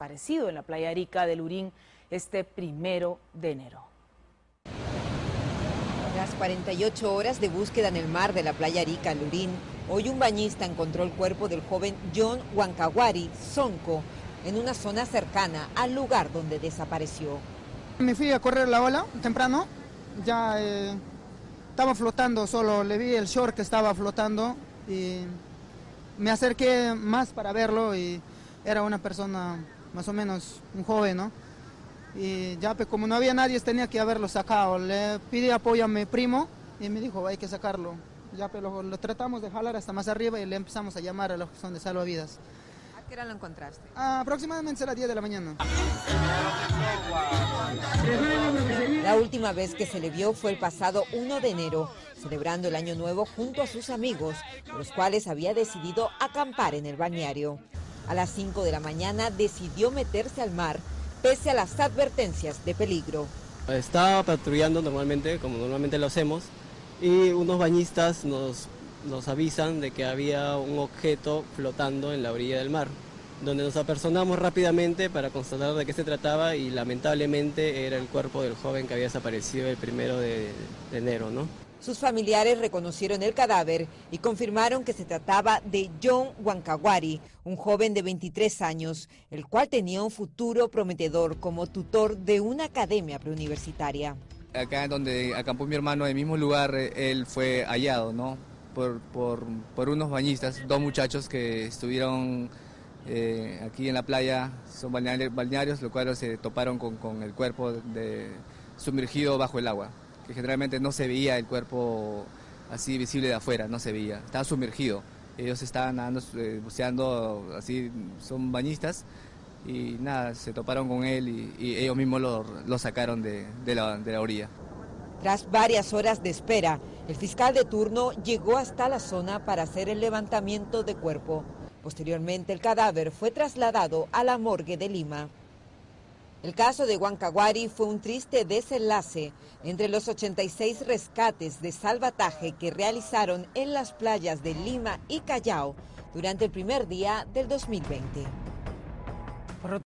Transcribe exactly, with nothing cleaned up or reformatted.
desaparecido en la playa Arica de Lurín este primero de enero. Tras cuarenta y ocho horas de búsqueda en el mar de la playa Arica, Lurín, hoy un bañista encontró el cuerpo del joven John Huancawari Sonco en una zona cercana al lugar donde desapareció. Me fui a correr la ola temprano, ya eh, estaba flotando, solo le vi el short que estaba flotando y me acerqué más para verlo y era una persona más o menos un joven, ¿no? Y ya pues, como no había nadie tenía que haberlo sacado, le pedí apoyo a mi primo y me dijo hay que sacarlo. Ya pues, lo, lo tratamos de jalar hasta más arriba y le empezamos a llamar a los que son de salvavidas. ¿A qué hora lo encontraste? Ah, aproximadamente a las diez de la mañana. La última vez que se le vio fue el pasado uno de enero, celebrando el año nuevo junto a sus amigos, los cuales había decidido acampar en el balneario. A las cinco de la mañana decidió meterse al mar, pese a las advertencias de peligro. Estaba patrullando normalmente, como normalmente lo hacemos, y unos bañistas nos, nos avisan de que había un objeto flotando en la orilla del mar, donde nos apersonamos rápidamente para constatar de qué se trataba y lamentablemente era el cuerpo del joven que había desaparecido el primero de, de enero, ¿no? Sus familiares reconocieron el cadáver y confirmaron que se trataba de John Huancawari, un joven de veintitrés años, el cual tenía un futuro prometedor como tutor de una academia preuniversitaria. Acá donde acampó mi hermano, en el mismo lugar, él fue hallado, ¿no? Por, por, por unos bañistas, dos muchachos que estuvieron eh, aquí en la playa, son balnearios, balnearios los cuales se toparon con, con el cuerpo de, sumergido bajo el agua, que generalmente no se veía el cuerpo así visible de afuera, no se veía, estaba sumergido. Ellos estaban nadando, eh, buceando, así, son bañistas, y nada, se toparon con él y, y ellos mismos lo, lo sacaron de, de, la, de la orilla. Tras varias horas de espera, el fiscal de turno llegó hasta la zona para hacer el levantamiento de cuerpo. Posteriormente, el cadáver fue trasladado a la morgue de Lima. El caso de Huancawari fue un triste desenlace entre los ochenta y seis rescates de salvataje que realizaron en las playas de Lima y Callao durante el primer día del dos mil veinte.